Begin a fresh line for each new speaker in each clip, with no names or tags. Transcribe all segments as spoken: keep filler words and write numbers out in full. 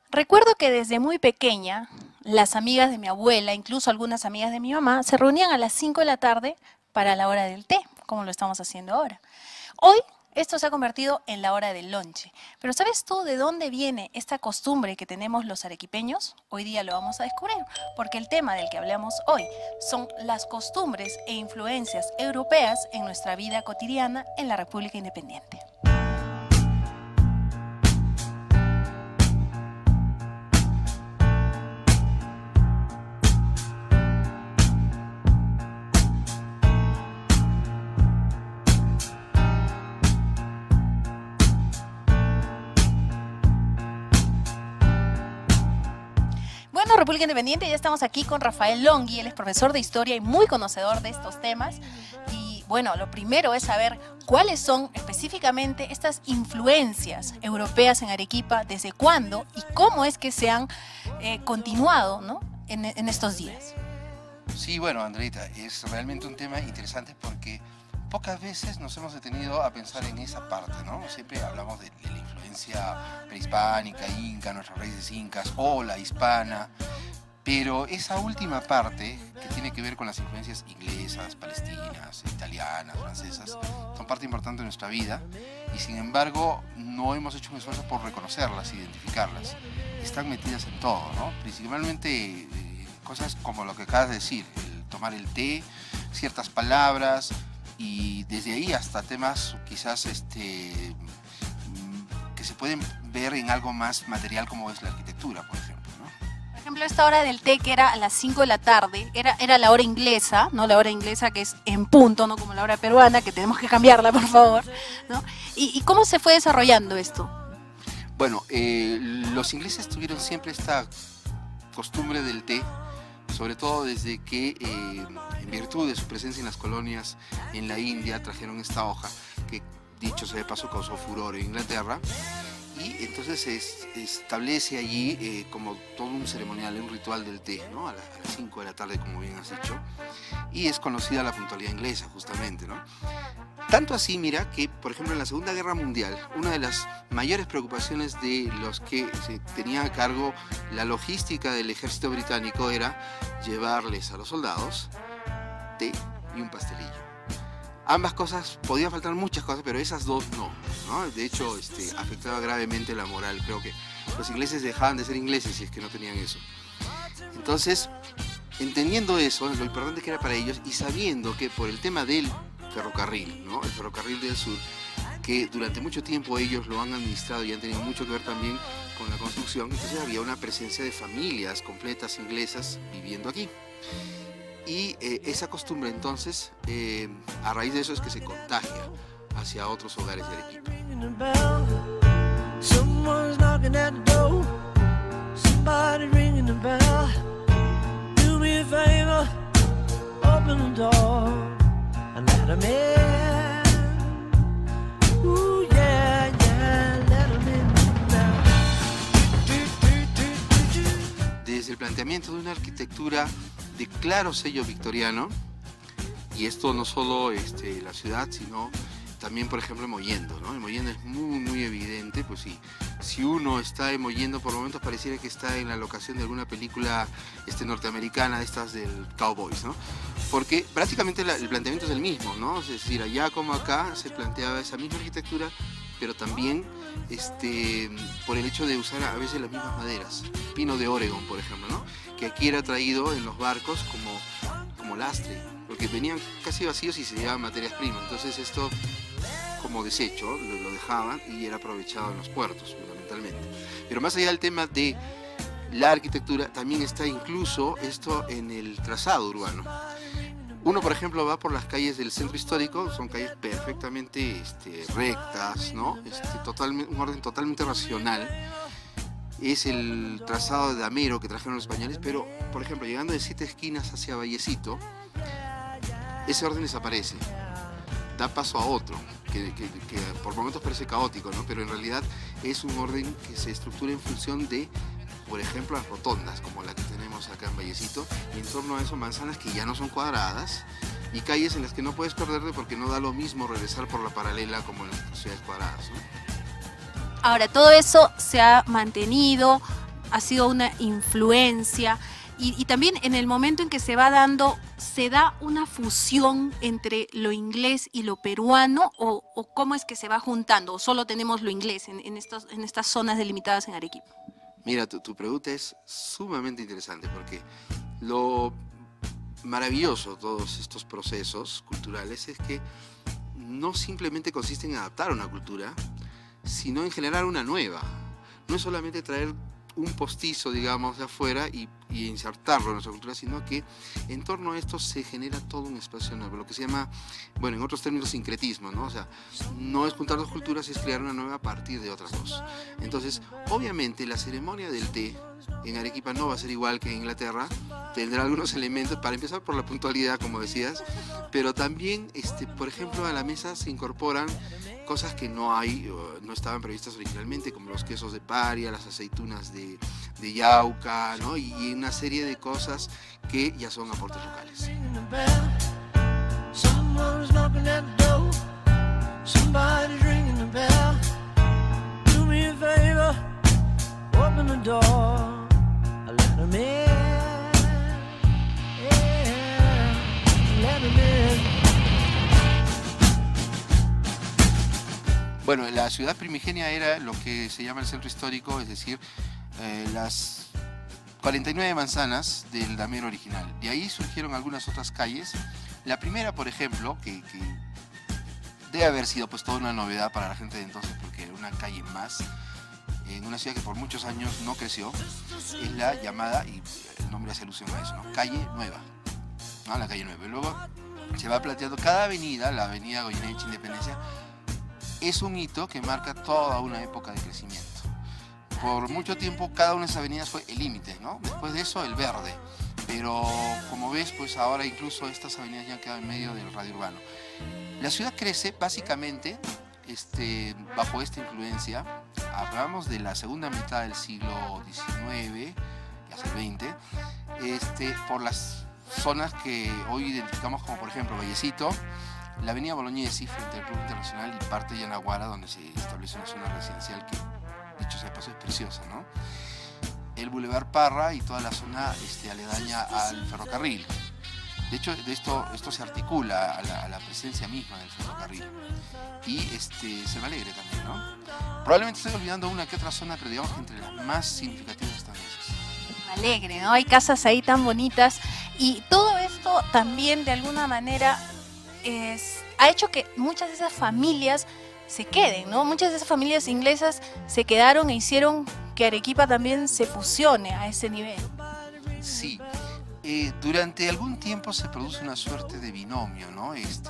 Recuerdo que desde muy pequeña, las amigas de mi abuela, incluso algunas amigas de mi mamá, se reunían a las cinco de la tarde para la hora del té, como lo estamos haciendo ahora. Hoy esto se ha convertido en la hora del lonche. Pero ¿sabes tú de dónde viene esta costumbre que tenemos los arequipeños? Hoy día lo vamos a descubrir, porque el tema del que hablamos hoy son las costumbres e influencias europeas en nuestra vida cotidiana en la República Independiente. Bueno, República Independiente, ya estamos aquí con Rafael Longhi, él es profesor de historia y muy conocedor de estos temas. Y bueno, lo primero es saber cuáles son específicamente estas influencias europeas en Arequipa, desde cuándo y cómo es que se han eh, continuado, ¿no?, en, en estos días.
Sí, bueno, Andreita, es realmente un tema interesante porque pocas veces nos hemos detenido a pensar en esa parte, ¿no? Siempre hablamos de, de la influencia prehispánica, inca, nuestras raíces incas o la hispana, pero esa última parte que tiene que ver con las influencias inglesas, palestinas, italianas, francesas, son parte importante de nuestra vida y sin embargo no hemos hecho un esfuerzo por reconocerlas, identificarlas. Están metidas en todo, ¿no? Principalmente eh, cosas como lo que acabas de decir, el tomar el té, ciertas palabras, y desde ahí hasta temas quizás este, que se pueden ver en algo más material como es la arquitectura, por ejemplo, ¿no?
Por ejemplo, esta hora del té que era a las cinco de la tarde, era, era la hora inglesa, ¿no? La hora inglesa que es en punto, no como la hora peruana, que tenemos que cambiarla, por favor, ¿no? ¿Y, y cómo se fue desarrollando esto?
Bueno, eh, los ingleses tuvieron siempre esta costumbre del té, sobre todo desde que, eh, en virtud de su presencia en las colonias en la India, trajeron esta hoja que, dicho sea de paso, causó furor en Inglaterra, y entonces se es, establece allí eh, como todo un ceremonial, un ritual del té, ¿no? a, la, a las cinco de la tarde, como bien has dicho, y es conocida la puntualidad inglesa, justamente, ¿no? Tanto así, mira, que por ejemplo en la Segunda Guerra Mundial, una de las mayores preocupaciones de los que se tenía a cargo la logística del ejército británico era llevarles a los soldados té y un pastelillo. Ambas cosas, podían faltar muchas cosas, pero esas dos no, ¿no? De hecho, este, afectaba gravemente la moral. Creo que los ingleses dejaban de ser ingleses si es que no tenían eso. Entonces, entendiendo eso, lo importante que era para ellos y sabiendo que por el tema del ferrocarril, ¿no? El ferrocarril del sur, que durante mucho tiempo ellos lo han administrado y han tenido mucho que ver también con la construcción, entonces había una presencia de familias completas inglesas viviendo aquí. Y eh, esa costumbre entonces, eh, a raíz de eso es que se contagia hacia otros hogares de Arequipa. Desde el planteamiento de una arquitectura de claro sello victoriano, y esto no solo este, la ciudad, sino también, por ejemplo, en Mollendo, ¿no? En Mollendo es muy, muy evidente, pues sí, si uno está en Mollendo, por momentos pareciera que está en la locación de alguna película este, norteamericana, de estas del Cowboys, ¿no? Porque prácticamente la, el planteamiento es el mismo, ¿no? Es decir, allá como acá se planteaba esa misma arquitectura, pero también este, por el hecho de usar a veces las mismas maderas, pino de Oregon, por ejemplo, ¿no? Que aquí era traído en los barcos como, como lastre, porque venían casi vacíos y se llevaban materias primas, entonces esto como desecho lo, lo dejaban y era aprovechado en los puertos fundamentalmente. Pero más allá del tema de la arquitectura, también está incluso esto en el trazado urbano. Uno, por ejemplo, va por las calles del centro histórico, son calles perfectamente este, rectas, ¿no? Este, totalmente, un orden totalmente racional. Es el trazado de damero que trajeron los españoles, pero, por ejemplo, llegando de Siete Esquinas hacia Vallecito, ese orden desaparece, da paso a otro, que, que, que por momentos parece caótico, ¿no? Pero en realidad es un orden que se estructura en función de, por ejemplo, las rotondas, como la que tenemos acá en Vallecito, y en torno a eso manzanas que ya no son cuadradas, y calles en las que no puedes perderte porque no da lo mismo regresar por la paralela como en las ciudades cuadradas, ¿no?
Ahora, todo eso se ha mantenido, ha sido una influencia. Y, y también en el momento en que se va dando, ¿se da una fusión entre lo inglés y lo peruano? ¿O, o cómo es que se va juntando? ¿O solo tenemos lo inglés en, en, estos, en estas zonas delimitadas en Arequipa?
Mira, tu, tu pregunta es sumamente interesante porque lo maravilloso de todos estos procesos culturales es que no simplemente consiste en adaptar una cultura, sino en generar una nueva. No es solamente traer un postizo, digamos, de afuera y, y insertarlo en nuestra cultura, sino que en torno a esto se genera todo un espacio nuevo, lo que se llama, bueno, en otros términos, sincretismo, ¿no? O sea, no es juntar dos culturas, es crear una nueva a partir de otras dos. Entonces, obviamente, la ceremonia del té en Arequipa no va a ser igual que en Inglaterra, tendrá algunos elementos, para empezar por la puntualidad, como decías, pero también, este, por ejemplo, a la mesa se incorporan cosas que no hay, no estaban previstas originalmente, como los quesos de paria, las aceitunas de, de yauca, ¿no? Y, y una serie de cosas que ya son aportes locales. Bueno, la ciudad primigenia era lo que se llama el centro histórico, es decir, eh, las cuarenta y nueve manzanas del damero original. De ahí surgieron algunas otras calles. La primera, por ejemplo, que, que debe haber sido pues toda una novedad para la gente de entonces, porque era una calle más, en una ciudad que por muchos años no creció, es la llamada, y el nombre hace alusión a eso, ¿no? Calle Nueva, ¿no? La calle Nueva. Y luego se va planteando cada avenida, la avenida Goyeneche, Independencia, es un hito que marca toda una época de crecimiento. Por mucho tiempo cada una de esas avenidas fue el límite, ¿no? Después de eso el verde, pero como ves, pues ahora incluso estas avenidas ya han quedado en medio del radio urbano. La ciudad crece básicamente este, bajo esta influencia. Hablamos de la segunda mitad del siglo diecinueve y hasta el veinte, este, por las zonas que hoy identificamos como, por ejemplo, Vallecito, la avenida Bolognesi frente al Club Internacional y parte de Yanaguara, donde se establece una zona residencial que, dicho sea de paso, es preciosa, ¿no? El Boulevard Parra y toda la zona este, aledaña al ferrocarril. De hecho, de esto, esto se articula a la, a la presencia misma del ferrocarril. Y este, Selva Alegre también, ¿no? Probablemente estoy olvidando una que otra zona, pero digamos que entre las más significativas están esas.
Alegre, ¿no? Hay casas ahí tan bonitas y todo esto también de alguna manera es, ha hecho que muchas de esas familias se queden, ¿no? Muchas de esas familias inglesas se quedaron e hicieron que Arequipa también se fusione a ese nivel.
Sí, eh, durante algún tiempo se produce una suerte de binomio, ¿no? Este,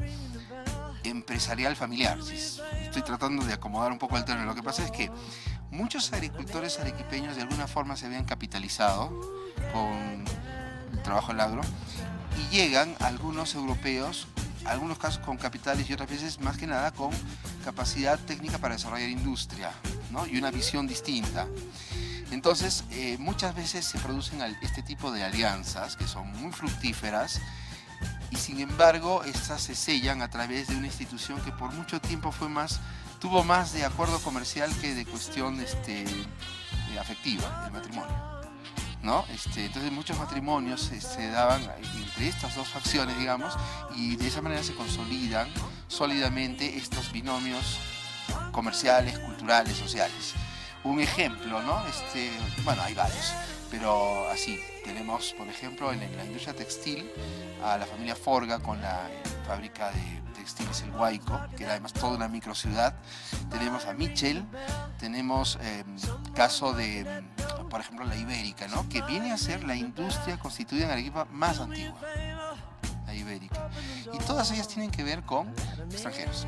empresarial familiar. Estoy tratando de acomodar un poco el término. Lo que pasa es que muchos agricultores arequipeños de alguna forma se habían capitalizado con el trabajo del agro y llegan algunos europeos, algunos casos con capitales y otras veces más que nada con capacidad técnica para desarrollar industria, ¿no? Y una visión distinta. Entonces eh, muchas veces se producen este tipo de alianzas que son muy fructíferas y sin embargo estas se sellan a través de una institución que por mucho tiempo fue más, tuvo más de acuerdo comercial que de cuestión este, eh, afectiva, el matrimonio, ¿no? Este, entonces muchos matrimonios se, se daban entre estas dos facciones, digamos, y de esa manera se consolidan sólidamente estos binomios comerciales, culturales, sociales. Un ejemplo, ¿no? Este, bueno, hay varios, pero así, tenemos, por ejemplo, en la industria textil, a la familia Forga con la fábrica de textiles El Huayco, que era además toda una microciudad. Tenemos a Mitchell, tenemos eh, caso de, por ejemplo, la Ibérica, ¿no? Que viene a ser la industria constituida en Arequipa más antigua, la Ibérica. Y todas ellas tienen que ver con extranjeros.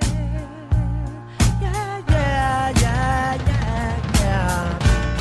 Yeah, yeah, yeah, yeah, yeah.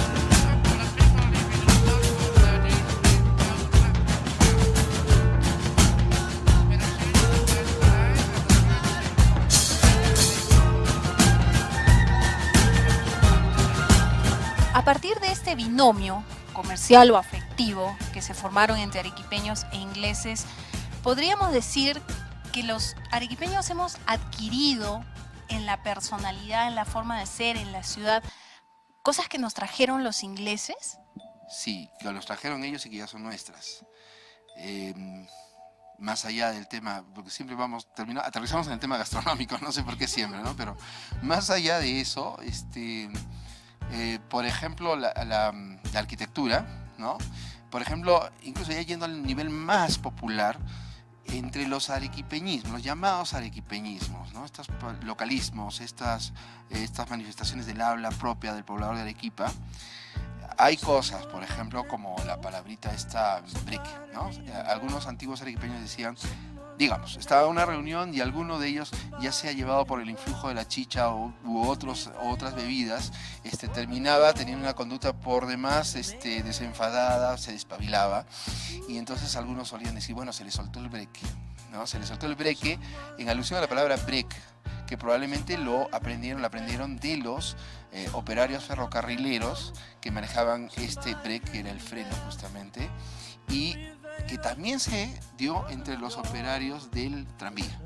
A partir de este binomio comercial o afectivo que se formaron entre arequipeños e ingleses, podríamos decir que los arequipeños hemos adquirido en la personalidad, en la forma de ser, en la ciudad, cosas que nos trajeron los ingleses.
Sí, que los trajeron ellos y que ya son nuestras. Eh, más allá del tema, porque siempre vamos, terminamos, aterrizamos en el tema gastronómico, no sé por qué siempre, ¿no? Pero más allá de eso, este, eh, por ejemplo, la, la, la arquitectura, ¿no? Por ejemplo, incluso ya yendo al nivel más popular, entre los arequipeñismos, los llamados arequipeñismos, ¿no? Estos localismos, estas, estas manifestaciones del habla propia del poblador de Arequipa, hay cosas, por ejemplo, como la palabrita esta breque, ¿no? Algunos antiguos arequipeños decían, digamos, estaba en una reunión y alguno de ellos, ya sea llevado por el influjo de la chicha u, u otros, otras bebidas, este, terminaba teniendo una conducta por demás este, desenfadada, se despabilaba, y entonces algunos solían decir, bueno, se le soltó el breque, ¿no? Se le soltó el breque en alusión a la palabra break, que probablemente lo aprendieron, lo aprendieron de los eh, operarios ferrocarrileros que manejaban este break, que era el freno justamente, y que también se dio entre los operarios del tranvía.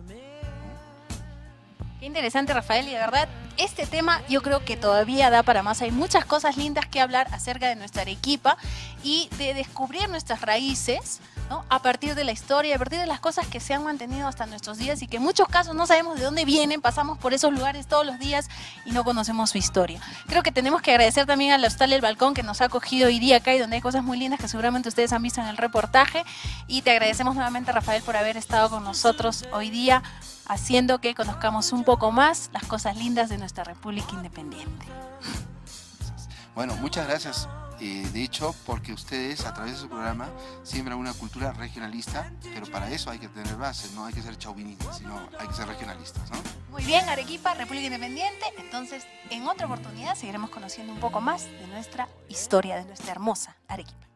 Qué interesante, Rafael, y de verdad, este tema yo creo que todavía da para más. Hay muchas cosas lindas que hablar acerca de nuestra Arequipa y de descubrir nuestras raíces, ¿no? A partir de la historia, a partir de las cosas que se han mantenido hasta nuestros días y que en muchos casos no sabemos de dónde vienen, pasamos por esos lugares todos los días y no conocemos su historia. Creo que tenemos que agradecer también al Hostal El Balcón, que nos ha acogido hoy día acá y donde hay cosas muy lindas que seguramente ustedes han visto en el reportaje, y te agradecemos nuevamente, Rafael, por haber estado con nosotros hoy día, haciendo que conozcamos un poco más las cosas lindas de nuestra República Independiente.
Bueno, muchas gracias. Eh, de hecho, porque ustedes a través de su programa siembran una cultura regionalista, pero para eso hay que tener bases, no hay que ser chauvinistas, sino hay que ser regionalistas, ¿no?
Muy bien, Arequipa, República Independiente. Entonces, en otra oportunidad seguiremos conociendo un poco más de nuestra historia, de nuestra hermosa Arequipa.